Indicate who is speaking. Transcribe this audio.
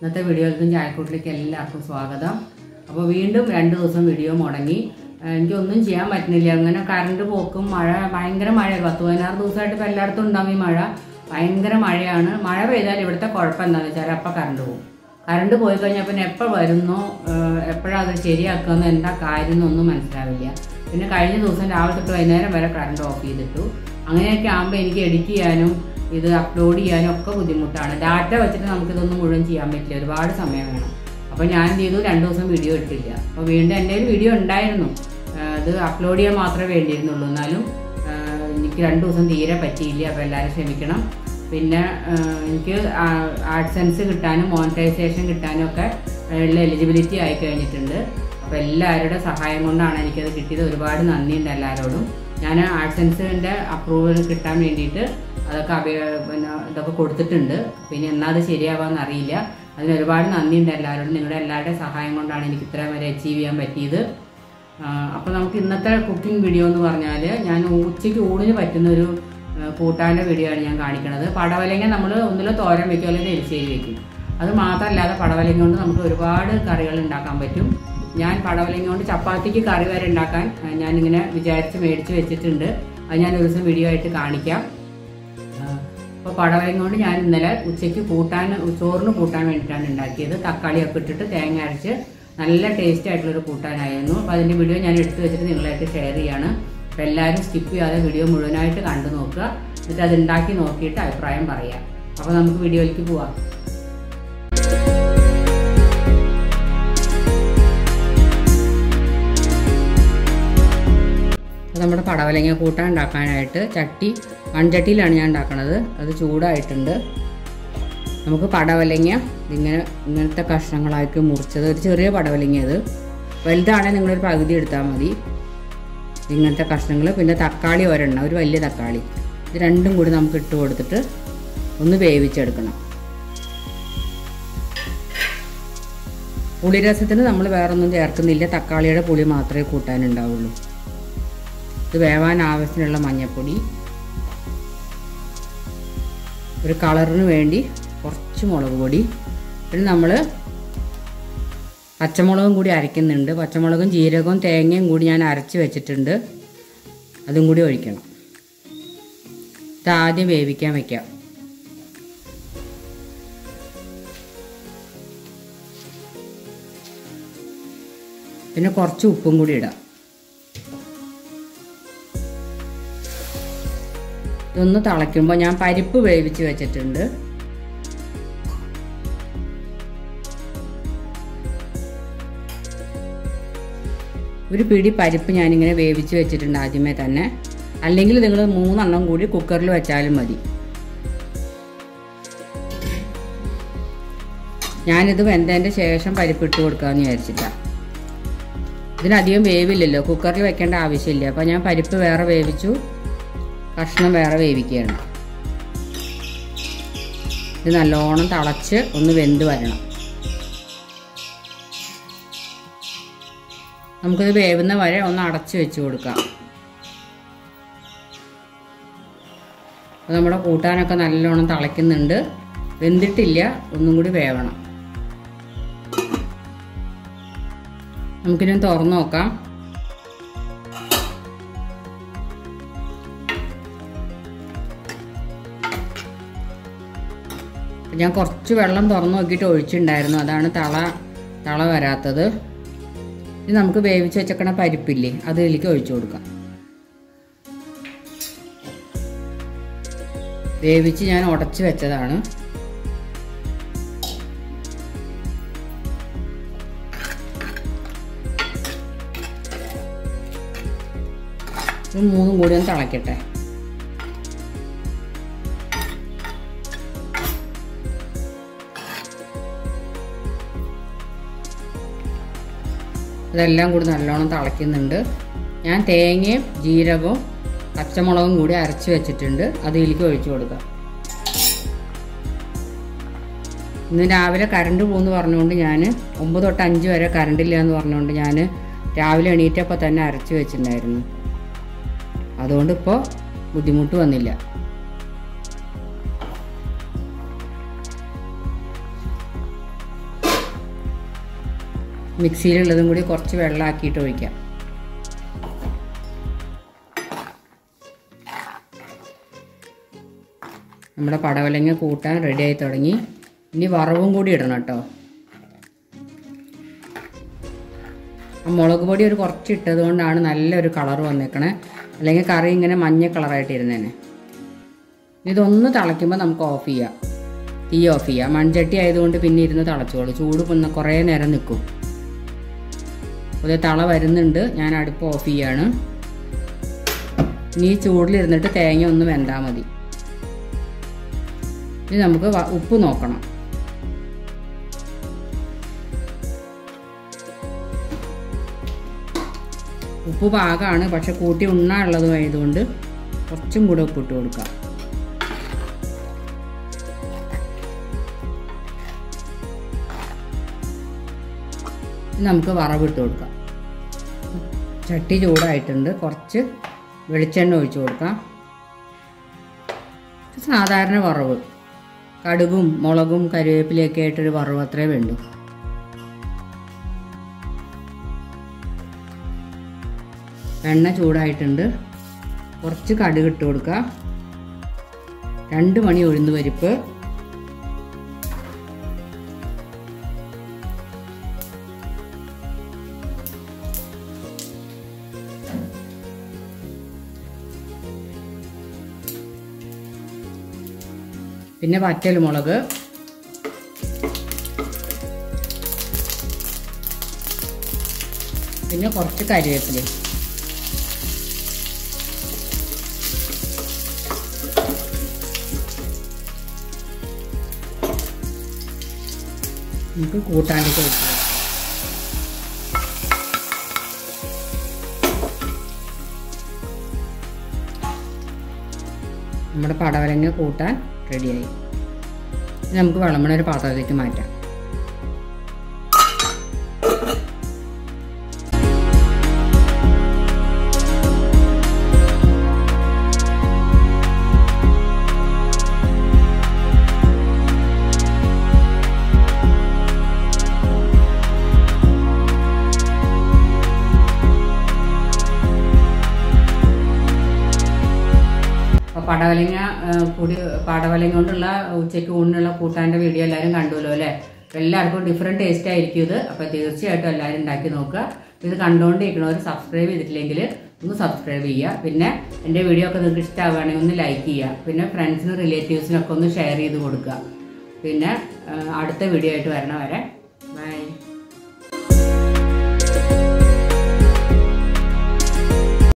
Speaker 1: ഇന്നത്തെ വീഡിയോയിലേക്കും ചായക്കൂട്ടിലേക്ക് എല്ലാവർക്കും സ്വാഗതം. അപ്പോൾ വീണ്ടും 2 ദിവസം വീഡിയോ മുടങ്ങി. എനിക്കൊന്നും ചെയ്യാൻ പറ്റുന്നില്ല. അങ്ങനെ കറണ്ട് പോക്കും മഴ, ഭയങ്കര മഴ. 10-16 ദിവസമായിട്ട് ഇപ്പോൾ എല്ലായിടത്തും ഉണ്ടാവും ഈ മഴ. ഭയങ്കര മഴയാണ്. മഴ പെയ്താൽ ഇവിടുത്തെ കുഴപ്പം എന്താണെന്ന് വെച്ചാൽ അപ്പം കറണ്ട് പോകും. കറണ്ട് പോയി കഴിഞ്ഞാൽ പിന്നെ എപ്പോൾ വരുന്നോ, എപ്പോഴാണ് അത് ശരിയാക്കുമെന്നോ, എന്താ കാര്യം എന്നൊന്നും മനസ്സിലാവില്ല. പിന്നെ കഴിഞ്ഞ ദിവസം രാവിലെ തൊട്ട് വൈകുന്നേരം വരെ കറണ്ട് ഓഫ് ചെയ്തിട്ടു. അങ്ങനെയൊക്കെ ആകുമ്പോൾ എനിക്ക് എഡിറ്റ് ചെയ്യാനും ഇത് അപ്ലോഡ് ചെയ്യാനും ഒക്കെ ബുദ്ധിമുട്ടാണ്. ഡാറ്റ വെച്ചിട്ട് നമുക്കിതൊന്നും മുഴുവൻ ചെയ്യാൻ പറ്റില്ല, ഒരുപാട് സമയം വേണം. അപ്പോൾ ഞാൻ എന്ത് ചെയ്തു, 2 ദിവസം വീഡിയോ ഇട്ടില്ല. അപ്പോൾ വീണ്ടും എൻ്റെ ഒരു വീഡിയോ ഉണ്ടായിരുന്നു, അത് അപ്ലോഡ് ചെയ്യാൻ മാത്രമേ വേണ്ടിയിരുന്നുള്ളൂ. എന്നാലും എനിക്ക് 2 ദിവസം തീരെ പറ്റിയില്ല. അപ്പോൾ എല്ലാവരും ക്ഷമിക്കണം. പിന്നെ എനിക്ക് ആഡ്സെൻസ് കിട്ടാനും മോണിറ്റൈസേഷൻ കിട്ടാനും ഒക്കെ ഉള്ള എലിജിബിലിറ്റി ആയി കഴിഞ്ഞിട്ടുണ്ട്. അപ്പോൾ എല്ലാവരുടെ സഹായം കൊണ്ടാണ് എനിക്കത് കിട്ടിയത്. ഒരുപാട് നന്ദിയുണ്ട് എല്ലാവരോടും. ഞാൻ ആഡ്സെൻസിൻ്റെ അപ്രൂവൽ കിട്ടാൻ വേണ്ടിയിട്ട് അതൊക്കെ ഇതൊക്കെ കൊടുത്തിട്ടുണ്ട്. പിന്നെ എന്നാൽ അത് ശരിയാവാമെന്ന് അറിയില്ല. അതിന് ഒരുപാട് നന്ദിയുണ്ട് എല്ലാവരോടും. നിങ്ങളുടെ എല്ലാവരുടെയും സഹായം കൊണ്ടാണ് എനിക്ക് ഇത്രയും വരെ അച്ചീവ് ചെയ്യാൻ പറ്റിയത്. അപ്പോൾ നമുക്ക് ഇന്നത്തെ കുക്കിംഗ് വീഡിയോ എന്ന് പറഞ്ഞാൽ, ഞാൻ ഉച്ചയ്ക്ക് ഊണിന് പറ്റുന്നൊരു കൂട്ടാൻ്റെ വീഡിയോ ആണ് ഞാൻ കാണിക്കുന്നത്. പടവലങ്ങ നമ്മൾ ഒന്നിലും തോരൻ വയ്ക്കും, അല്ലെങ്കിൽ എരിശ്ശേരി വയ്ക്കും. അത് മാത്രമല്ലാതെ പടവലങ്ങ കൊണ്ട് നമുക്ക് ഒരുപാട് കറികൾ ഉണ്ടാക്കാൻ പറ്റും. ഞാൻ പടവലങ്ങ കൊണ്ട് ചപ്പാത്തിക്ക് കറി വരെ ഉണ്ടാക്കാൻ ഞാനിങ്ങനെ മേടിച്ച് വെച്ചിട്ടുണ്ട്. അത് ഞാൻ ഒരു ദിവസം വീഡിയോ ആയിട്ട് കാണിക്കാം. അപ്പോൾ പടവലങ്ങ കൊണ്ട് ഞാൻ ഇന്നലെ ഉച്ചയ്ക്ക് ചോറിന് കൂട്ടാൻ വേണ്ടിയിട്ടാണ് ഉണ്ടാക്കിയത്. തക്കാളിയൊക്കെ ഇട്ടിട്ട് തേങ്ങ അരച്ച് നല്ല ടേസ്റ്റ് ആയിട്ടുള്ളൊരു കൂട്ടാനായിരുന്നു. അപ്പോൾ അതിൻ്റെ വീഡിയോ ഞാൻ എടുത്തു വെച്ചിട്ട് നിങ്ങളായിട്ട് ഷെയർ ചെയ്യാണ്. അപ്പോൾ എല്ലാവരും സ്കിപ്പ് ചെയ്യാതെ വീഡിയോ മുഴുവനായിട്ട് കണ്ടു നോക്കുക. എന്നിട്ട് അത് ഉണ്ടാക്കി നോക്കിയിട്ട് അഭിപ്രായം പറയാം. അപ്പോൾ നമുക്ക് വീഡിയോയിലേക്ക് പോവാം. നമ്മുടെ പടവലങ്ങ കൂട്ടാൻ ഉണ്ടാക്കാനായിട്ട് മൺചട്ടിയിലാണ് ഞാൻ ഉണ്ടാക്കുന്നത്. അത് ചൂടായിട്ടുണ്ട്. നമുക്ക് പടവലങ്ങ ഇങ്ങനത്തെ കഷ്ണങ്ങളായിട്ട് മുറിച്ചത്, ഒരു ചെറിയ പടവലങ്ങ, അത് വലുതാണെങ്കിൽ നിങ്ങളൊരു പകുതി എടുത്താൽ മതി. ഇങ്ങനത്തെ കഷ്ണങ്ങൾ. പിന്നെ തക്കാളി ഒരെണ്ണം, ഒരു വലിയ തക്കാളി. ഇത് രണ്ടും കൂടി നമുക്ക് ഇട്ട് കൊടുത്തിട്ട് ഒന്ന് വേവിച്ചെടുക്കണം. പുളിരസത്തിന് നമ്മൾ വേറൊന്നും ചേർക്കുന്നില്ല. തക്കാളിയുടെ പുളി മാത്രമേ കൂട്ടാനുണ്ടാവുള്ളൂ. ഇത് വേവാൻ ആവശ്യത്തിനുള്ള മഞ്ഞൾപ്പൊടി, ഒരു കളറിന് വേണ്ടി കുറച്ച് മുളക് പൊടി, പിന്നെ നമ്മൾ പച്ചമുളകും കൂടി അരയ്ക്കുന്നുണ്ട്. പച്ചമുളകും ജീരകവും തേങ്ങയും കൂടി ഞാൻ അരച്ച് വെച്ചിട്ടുണ്ട്. അതും കൂടി ഒഴിക്കണം. ഇതാദ്യം വേവിക്കാൻ വയ്ക്കാം. പിന്നെ കുറച്ച് ഉപ്പും കൂടി ഇടാം. ഇതൊന്ന് തിളയ്ക്കുമ്പോൾ ഞാൻ പരിപ്പ് വേവിച്ച് വെച്ചിട്ടുണ്ട്. ഒരു പിടി പരിപ്പ് ഞാനിങ്ങനെ വേവിച്ച് വെച്ചിട്ടുണ്ട് ആദ്യമേ തന്നെ. അല്ലെങ്കിൽ നിങ്ങൾ 3 എണ്ണം കൂടി കുക്കറിൽ വെച്ചാലും മതി. ഞാനിത് വെന്തതിൻ്റെ ശേഷം പരിപ്പ് ഇട്ട് കൊടുക്കാമെന്ന് വിചാരിച്ചിട്ടാണ്. ഇതിനധികം വേവില്ലല്ലോ, കുക്കറിൽ വെക്കേണ്ട ആവശ്യമില്ല. അപ്പോൾ ഞാൻ പരിപ്പ് വേറെ വേവിച്ചു, കഷ്ണം വേറെ വേവിക്കുകയാണ്. ഇത് നല്ലോണം തിളച്ച് ഒന്ന് വെന്ത് വരണം. നമുക്കിത് വേവുന്ന വരെ ഒന്ന് അടച്ച് വെച്ച് കൊടുക്കാം. അപ്പോൾ നമ്മുടെ കൂട്ടാനൊക്കെ നല്ലോണം തിളയ്ക്കുന്നുണ്ട്. വെന്തിട്ടില്ല, ഒന്നും കൂടി വേവണം. നമുക്കിനി തുറന്ന് നോക്കാം. ഞാൻ കുറച്ച് വെള്ളം തുറന്ന് നോക്കിയിട്ട് ഒഴിച്ചിട്ടുണ്ടായിരുന്നു, അതാണ് തള വരാത്തത്. ഇത് നമുക്ക് വേവിച്ച് വെച്ചേക്കണ പരിപ്പില്ലേ, അതിലേക്ക് ഒഴിച്ചു കൊടുക്കാം. വേവിച്ച് ഞാൻ ഉടച്ച് വെച്ചതാണ്. ഇത് 3 കൂടി ഒന്ന് തിളയ്ക്കട്ടെ. ഇതെല്ലാം കൂടി നല്ലോണം തിളയ്ക്കുന്നുണ്ട്. ഞാൻ തേങ്ങയും ജീരകവും പച്ചമുളകും കൂടി അരച്ച് വെച്ചിട്ടുണ്ട്. അതിലേക്ക് ഒഴിച്ചു കൊടുക്കാം. ഇന്ന് രാവിലെ കറണ്ട് പോകുമെന്ന് പറഞ്ഞുകൊണ്ട് ഞാൻ 9 തൊട്ട് 5 വരെ കറണ്ടില്ല എന്ന് പറഞ്ഞുകൊണ്ട് ഞാൻ രാവിലെ എണീറ്റപ്പോൾ തന്നെ അരച്ച് വെച്ചിട്ടുണ്ടായിരുന്നു. അതുകൊണ്ട് ഇപ്പോൾ ബുദ്ധിമുട്ട് വന്നില്ല. മിക്സിയിലുള്ളതും കൂടി കുറച്ച് വെള്ളമാക്കിയിട്ട് ഒഴിക്കാം. നമ്മുടെ പടവലങ്ങ കൂട്ടാൻ റെഡിയായി തുടങ്ങി. ഇനി വറവും കൂടി ഇടണം കേട്ടോ. മുളക് പൊടി ഒരു കുറച്ച് ഇട്ടത് കൊണ്ടാണ് നല്ലൊരു കളർ വന്നേക്കണേ, അല്ലെങ്കിൽ കറി ഇങ്ങനെ മഞ്ഞ കളറായിട്ട് ഇരുന്നേനെ. ഇതൊന്ന് തിളയ്ക്കുമ്പോൾ നമുക്ക് ഓഫ് ചെയ്യാം, തീ ഓഫ് ചെയ്യാം. മൺചട്ടി ആയതുകൊണ്ട് പിന്നെ ഇരുന്ന് തിളച്ചോളൂ, ചൂട് പിന്നെ കുറേ നേരം നിൽക്കും. ഒരു തള വരുന്നുണ്ട്, ഞാൻ അടുപ്പ് ഓഫ് ചെയ്യാണ്. ഇനി ഈ ചൂടിലിരുന്നിട്ട് തേങ്ങ ഒന്ന് വെന്താൽ മതി. ഇനി നമുക്ക് ഉപ്പ് നോക്കണം. ഉപ്പ് പാകമാണ്, പക്ഷെ കൂട്ടി ഉണ്ണാനുള്ളതും ആയതുകൊണ്ട് കുറച്ചും കൂടെ ഉപ്പിട്ട് കൊടുക്കാം. നമുക്ക് വറവിട്ട് കൊടുക്കാം. ചട്ടി ചൂടായിട്ടുണ്ട്, കുറച്ച് വെളിച്ചെണ്ണ ഒഴിച്ചു കൊടുക്കാം. സാധാരണ വറവ്, കടുകും മുളകും കറിവേപ്പിലയൊക്കെ ആയിട്ടൊരു വറവ് അത്രേ വേണ്ടൂ. എണ്ണ ചൂടായിട്ടുണ്ട്, കുറച്ച് കടുക് ഇട്ട് കൊടുക്കുക. 2 മണി ഉഴുന്ന് പരിപ്പ്, പിന്നെ വറ്റൽമുളക്, പിന്നെ കുറച്ച് കറിവേപ്പില. നമുക്ക് കൂട്ടാനൊക്കെ വെക്കുക. നമ്മുടെ പടവലങ്ങ കൂട്ടാൻ റെഡിയായി. നമുക്ക് വിളമ്പണ ഒരു പാത്രത്തിലേക്ക് മാറ്റാം. പടവലങ്ങ കൊണ്ടുള്ള ഉച്ചയ്ക്ക് ഊണിനുള്ള കൂട്ടാൻ്റെ വീഡിയോ എല്ലാവരും കണ്ടുല്ലോ അല്ലേ? എല്ലാവർക്കും ഡിഫറെൻറ്റ് ടേസ്റ്റ് ആയിരിക്കും ഇത്. അപ്പോൾ തീർച്ചയായിട്ടും എല്ലാവരും ഉണ്ടാക്കി നോക്കുക. ഇത് കണ്ടുകൊണ്ടിരിക്കണവർ സബ്സ്ക്രൈബ് ചെയ്തിട്ടില്ലെങ്കിൽ ഒന്ന് സബ്സ്ക്രൈബ് ചെയ്യുക. പിന്നെ എൻ്റെ വീഡിയോ ഒക്കെ നിങ്ങൾക്ക് ഇഷ്ടമാവുകയാണെങ്കിൽ ഒന്ന് ലൈക്ക് ചെയ്യുക. പിന്നെ ഫ്രണ്ട്സിനും റിലേറ്റീവ്സിനൊക്കെ ഒന്ന് ഷെയർ ചെയ്ത് കൊടുക്കുക. പിന്നെ അടുത്ത വീഡിയോ ആയിട്ട് വരണ വരെ ബൈ.